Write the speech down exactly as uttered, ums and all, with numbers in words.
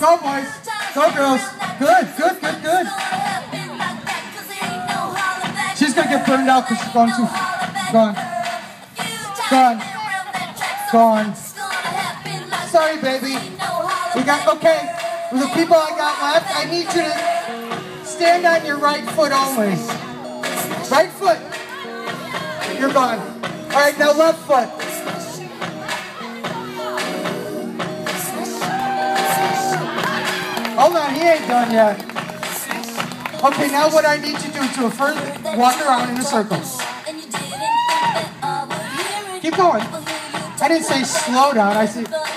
Go, boys. Go, girls. Good, good, good, good. She's going to get burned out because she's going too... Gone. Gone. Gone. Sorry, baby. We got... Okay. With the people I got left, I need you to stand on your right foot only. Right foot. You're gone. All right, now left foot. Hold on, he ain't done yet. Okay, now what I need you to do to first walk around in a circle. Keep going. I didn't say slow down, I said